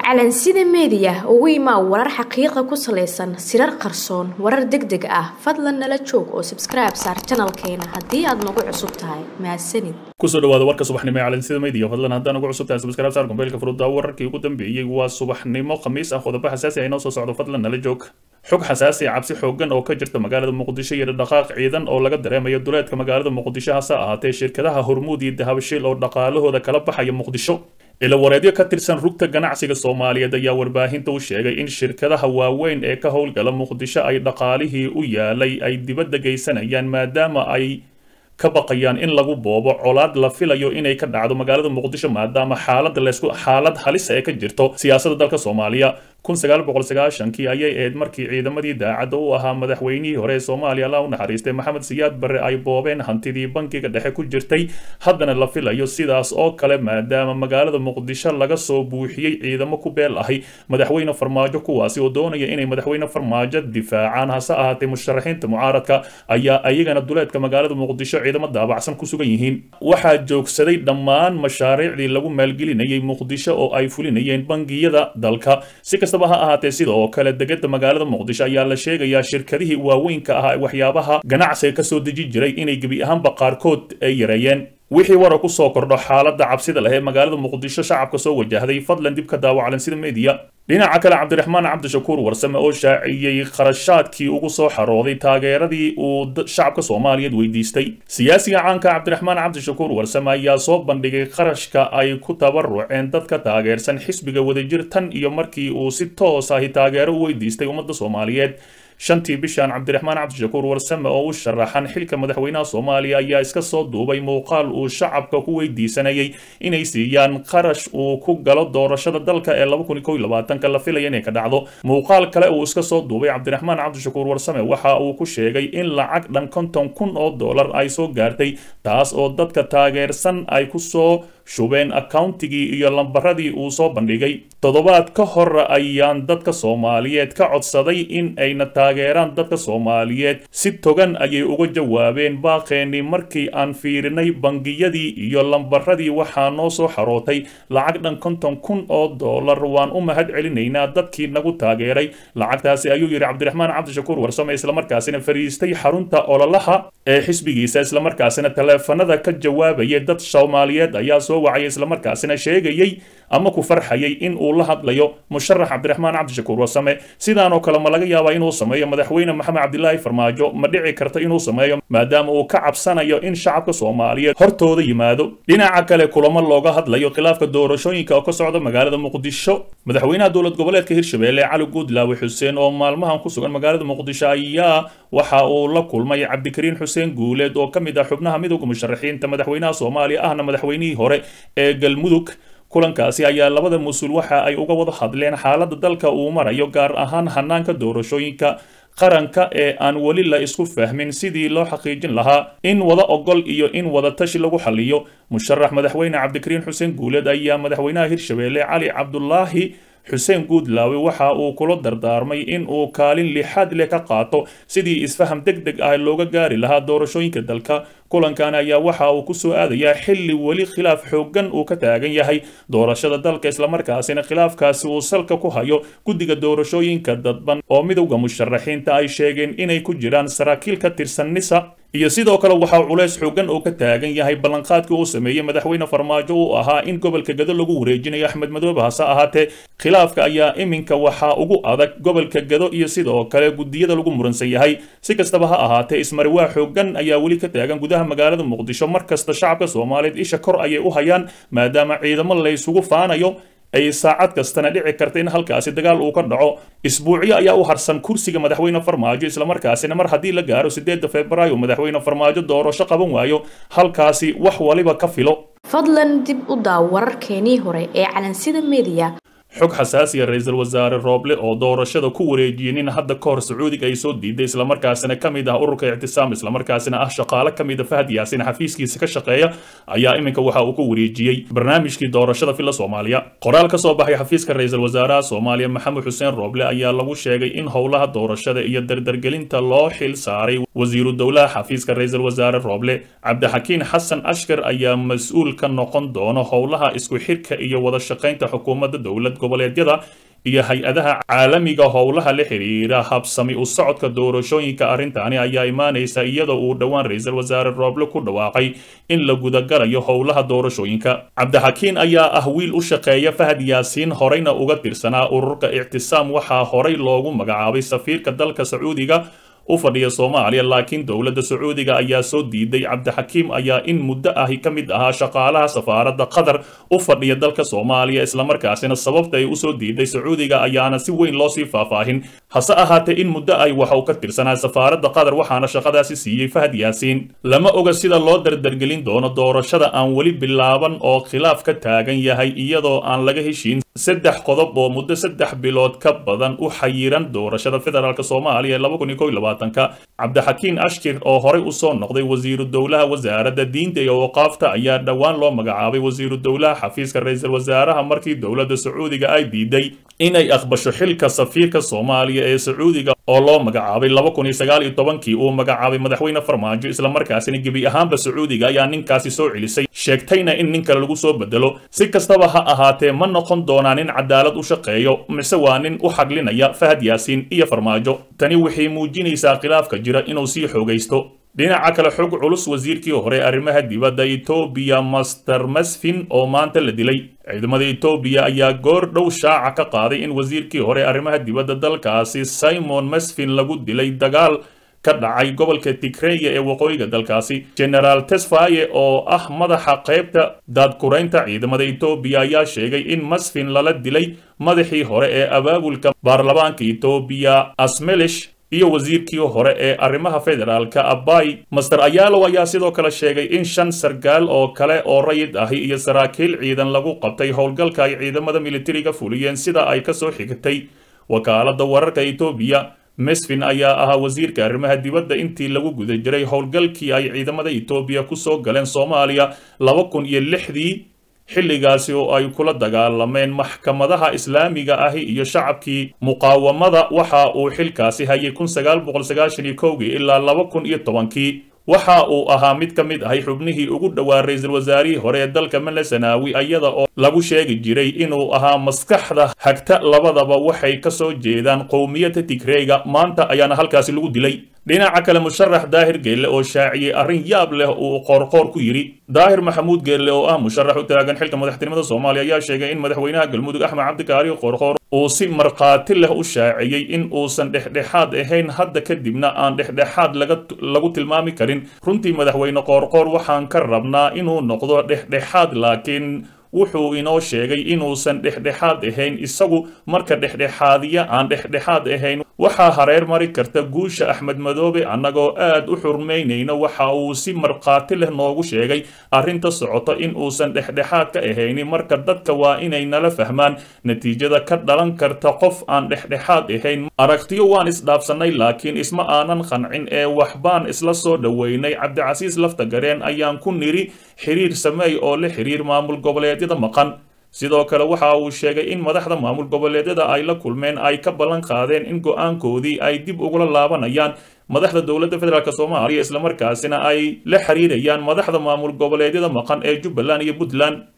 calansida media ugu imaa warar xaqiiqo ku saleysan sirar qarsoon warar degdeg ah fadlan nala joog oo subscribe saar channelkeena hadii aad nagu cusub tahay mahadsanid kusoo dhawaada warka subaxnimo ee calansida media fadlan haddaan ugu cusub tahay subscribe saar gombeelka furuuda wararkii ugu dambeeyay waa subaxnimo khamiis ah qodobo xasaasi ah inoo soo socdo fadlan nala joog xog xasaasi ah cabsi xoogan oo ka jirta magaalada muqdisho iyo dhaqaaq ciidan oo laga dareemayo duleedka magaalada muqdisho hase ahaatee shirkadaha hormuud iyo dahabshiil oo dhaqaalahooda kala baxaya muqdisho ila wareedyo ka tirsan rugta ganacsiga Soomaaliyeed ayaa warbaahinta u sheegay in shirkadaha waaweyn ee ka howlgala muqdisho ay dhaqaalihii u yaalay ay dibadda geysanayaan maadaama ay ka baqayaan in lagu boobo colaad la filayo inay ka dhacdo magaalada muqdisho maadaama xaalad halis ah ka jirto siyaasadda dalka Soomaaliya 1990kii ayay ahayd markii ciidamadii daacadda u ahaa madaxweynihii hore ee Soomaaliya la u naxariistay Maxamed Siyaad Barre ay boobeen hantidii bankiga dhexe ku jirtay haddana la filayo sidaas oo kale maadaama magaalada muqdisho laga soo buuxiyay ciidamo ku beel ahay madaxweyne Farmaajo kuwaasi oo doonaya inay madaxweyne Farmaajo difaacaan hase ahaatee musharaxiinta mucaaradka ayaa ayagana duleedka magaalada muqdisho ciidamo daabacsan ku sugan yihiin waxaa joogsaday dhammaan mashaariicdii lagu maalgelinayay muqdisho oo ay fulinayeen bangiyada dalka si kastaba ha ahaatee sidoo kale degada magaalada muqdisho ayaa la sheegayaa shirkadihii waaweynka ah waxyaabaha ganacsiga ka soo deji jiray inay gebi ahaanba qaarkood ay yareeyeen wixii wara ku soo kordho xaaladda cabsida leh ee magaalada muqdisho shacabka soo wajahday fadlan dib ka daawac calansida media dhinaca kale Cabdiraxmaan Cabdishakuur Warsame oo shaaciyay qarashaadkii ugu soo xarooday taageeradii uu shacabka Soomaaliyeed weydiistay siyaasiga caanka Cabdiraxmaan Cabdishakuur Warsame ayaa soo bandhigay qarashka ay ku tabaruceen dadka taageersan xisbiga wadajir tan iyo markii uu si toos ah taageero u weydiistay ummadda Soomaaliyeed shantii bishan Cabdiraxmaan Cabdishakuur Warsame oo u sharaxan xilka madaxweynaha Soomaaliya ayaa iska soo duubay muuqaal uu shacabka ku weydiisanayay inay siiyaan qarash uu ku galo doorashada dalka ee 2021 la filayo inay ka dhacdo muuqaal kale uu iska soo duubay Cabdiraxmaan Cabdishakuur Warsame waxa uu ku sheegay in lacag dhan $50,000 ay soo gaartay taas oo dadka taageersan ay ku soo shubeen accountigii iyo lambaradii uu soo bandhigay toddobaad ka hor ayaan dadka Soomaaliyeed ka codsaday in ayna taageeraan dadka Soomaaliyeed si togan ayay uga jawaabeen baaqeeni markii aan fiirinay bangiyadii iyo lambaradii waxaa noo soo xarootay lacag dhan $50,000 waan u mahad celinaynaa dadkii nagu taageeray lacagtaasi ayuu yiri Cabdiraxmaan Cabdishakuur Warsame isla markaasina fariistay xarunta ololaha ee xisbigiisa isla markaasina teleefanada ka jawaabay dad Soomaaliyeed ayaa soo wacay isla markaasina sheegayay ama ku farxayay in uu la hadlayo musharax Cabdiraxmaan Cabdishakuur Warsame sidaan oo kale ma laga yaabaa inuu sameeyo madaxweyne Maxamed Cabdilaahi Farmaajo ma dhici karto inuu sameeyo maadaama uu ka cabsanayo in shacabka Soomaaliyeed hortooda yimaado dhinaca kale kulamo looga hadlayo khilaafka doorashooyinka oo ka socda magaalada muqdisho madaxweynaha dowlad goboleedka Hirshabelle Cali Guudlaawe Xuseen oo maalmahan ku sugan magaalada muqdisho ayaa waxa uu la kulmay Cabdikariin Xuseen Guuleed oo kamid ah xubnaha midowga musharaxiinta madaxweynaha Soomaaliya ahna madaxweynihii hore ee Galmudug kulankaasi ayaa labada mas'uul waxa ay uga wada hadleen xaaladda dalka uu marayo gaar ahaan hanaanka doorashooyinka qaranka ee aan wali la isku fahmin sidii loo xaqiijin lahaa in wada ogol iyo in wada tashi lagu xaliyo musharax madaxweyne Cabdikariin Xuseen Guuleed ayaa madaxweynaha Hirshabelle Cali Cabdulaahi Xuseen Guudlaawe waxa uu kula dardaarmay in uu kaalin lixaad leh ka qaato sidii isfaham degdeg ah looga gaari lahaa doorashooyinka dalka kulankan ayaa waxa uu ku soo aadayaa xilli wali khilaaf xoogan uu ka taagan yahay doorashada dalka isla markaasina khilaafkaasi uu salka ku hayo guddiga doorashooyinka dadban oo midowga musharaxiinta ay sheegeen inay ku jiraan saraakiil ka tirsan NISA iyo sidoo kale waxa culays xoogan oo ka taagan yahay ballanqaadkii uu sameeyay madaxweyne Farmaajo oo ahaa in gobolka Gado lagu wareejinayo Axmed Madoobe hase ahaatee khilaafka ayaa iminka waxa ugu adag gobolka Gado iyo sidoo kale gudiyada lagu muransan yahay si kastaba ha ahaatee ismarwaa xoogan ayaa wali ka taagan gudaha magaalada muqdisho markasta shacabka Soomaaliyeed isha kor ayay u hayaan maadaama ciidamo la isugu faanayo ay saacad kastana dhici karta in halkaasi dagaal uu ka dhaco isbuuciyo ayaa u harsan kursiga madaxweyne Farmaajo isla markaasina mar haddii la gaaro 8 Febraayo madaxweyne Farmaajo doorasho qaban waayo halkaasi wax waliba ka filo fadlan dib u daaw wararkeenii hore ee calansida media xog xasaasi ah ra'iisul wasaare Rooble oo doorashada ku wareejiyay in hadda ka hor Sacuudiga ay soo diiday isla markaasina kamid ah ururka Ictisaam isla markaasina ah shaqaale kamid ah Fahad Yaasin xafiiskiisa ka shaqeeya ayaa iminka waxa uu ku wareejiyay barnaamijkii doorashada filla Soomaaliya qoraal ka soo baxay xafiiska ra'iisul wasaaraha Soomaaliya Maxamed Xuseen Rooble ayaa lagu sheegay in howlaha doorashada iyo dardargelinta loo xil saaray wasiiru dawlaha xafiiska ra'iisul wasaare Rooble Cabdixakiin Xasan Ashkar ayaa mas'uul ka noqon doona howlaha isku xirka iyo wada shaqeynta xukuumadda dawladda goboleedyada iyo hay-adaha caalamiga howlaha la xiriira habsami u socodka doorashooyinka arrintaani ayaa imaanaysa iyadoo uu dhowaan ra-iisul wasaare Rooble ku dhawaaqay in la gudagalayo howlaha doorashooyinka cabdixakiin ayaa ah wiil u shaqeeya Fahad Yaasiin horeyna uga tirsanaa ururka Ictisaam waxaa horey loogu magacaabay safiirka dalka Sacuudiga u fadhiya Soomaaliya laakiin dowladda Sacuudiga ayaa soo diiday cabdixakiim ayaa in muddo ahi ka mid ahaa shaqaalaha safaaradda Qatar u fadhiya dalka Soomaaliya isla markaasina sababta ay u soo diiday Sacuudiga ayaana si weyn loo sii faahfaahin hase ahaatee in muddo ay waxa uu ka tirsanaa safaaradda Qatar waxaana shaqadaasi siiyay Fahad Yaasiin lama oga sida loo dardargelin doono doorashada aan weli bilaaban oo khilaaf ka taagan yahay iyadoo aan laga heshiin saddex qodob oo muddo 3 bilood ka badan u xayiran doorashada federaalka Soomaaliya 2021 cabdixakiin ashkir oo horey u soo noqday wasiiru dowlaha wasaaradda diinta iyo waqaafta ayaa dhowaan loo magacaabay wasiiru dowlaha xafiiska ra-iisul wasaaraha markii dowladda Sacuudiga ay diiday inay aqbasho xilka safiirka Soomaaliya ee Sacuudiga oo loo magacaabay 2019 uu magacaabay madaxweyne Farmaajo isla markaasina gebi ahaanba Sacuudiga ayaa ninkaasi soo celisay sheegtayna in ninka lagu soo bedelo si kastaba ha ahaatee ma noqon doonaan in cadaalad u shaqeeyo mise waa nin u xaglinaya Fahad Yaasiin iyo Farmaajo tani waxay muujinaysaa khilaafka jira inuu sii xoogaysto dhinaca kale xog culus wasiirkii hore arrimaha dibadda Ethiopia Master Masfin oo maanta la dilay ciidamada Ethiopia ayaa goor dhow shaaca ka qaaday in wasiirkii hore arrimaha dibadda dalkaasi Simon Masfin lagu dilay dagaal ka dhacay gobolka Tigray ee waqooyiga dalkaasi General Tesfaye oo ah madaxa qaybta daadkureynta ciidamada Ethiopia ayaa sheegay in Masfin lala dilay madaxii hore ee abaabulka baarlamaanka Ethiopia Asmelish iyo wasiirkii hore ee arrimaha federaalka Abay Master Ayalo ayaa sidoo kale sheegay in 5 sargaal oo kale oo rayid ahi iyo saraakiil ciidan lagu qabtay howlgalka ay ciidamada militariga fuliyeen sida ay ka soo xigtay wakaaladda wararka Ethiopia Masfin ayaa ahaa wasiirka arrimaha dibadda intii lagu guda jiray howlgalkii ay ciidamada Ethiopia ku soo galeen Soomaaliya 2006 xilligaasi oo ay kula dagaalameen maxkamadaha islaamiga ahi iyo shacabkii muqaawamada waxa uu xilkaasi hayay 1991 ilaa 2010 waxa uu ahaa mid ka mid ahay xubnihii ugu dhawaa ra'iisul wasaarihii hore ee dalka Mele Zenawi ayada oo lagu sheegi jiray inuu ahaa maskaxda hagta labadaba waxay ka soo jeedaan qowmiyadda Tigrayga maanta ayaana halkaasi lagu dilay dhinaca kale musharax Daahir Geelle oo shaaciyay arrin yaab leh oo qorqor ku yiri Daahir Maxamuud Geelle oo ah musharax u taagan xilka madaxtinimada Soomaaliya ayaa sheegay in madaxweynaha Galmudug Axmed Cabdi Kaari Qorqor uu si marqaati leh u shaaciyay in uusan dhexdhexaad ahayn hadda kadibna aan dhexdhexaad lagu tilmaami karin runtii madaxweyne Qorqor waxaan ka rabnaa inuu noqdo dhexdhexaad laakiin wuxuu inoo sheegay inuusan dhexdhexaad ahayn isagu marka dhexdhexaadiya aan dhexdhexaad ahayn waxa hareer mari karta guusha Axmed Madoobe anagoo aad u xurmeynayna waxa uu si marqaati leh noogu sheegay arrinta socota in uusan dhexdhexaad ka ahayn marka dadka waa inay nala fahmaan natiijada ka dhalan karta qof aan dhexdhexaad ahayn aragtiyo waan isdhaafsanay laakiin isma aanan qancin ee waxbaan isla soo dhaweynay Cabdicasiis Laftagareen ayaan ku niri xiriir sameey oo la xiriir maamul goboleedyada maqan sidoo kale waxa uu sheegay in madaxda maamul goboleedyada ay la kulmeen ay ka ballan qaadeen in go'aankoodii ay dib ugu laabanayaan madaxda dowladda federaalka Soomaaliya isla markaasina ay la xiriirayaan madaxda maamul goboleedyada maqan ee Jubbaland iyo Puntland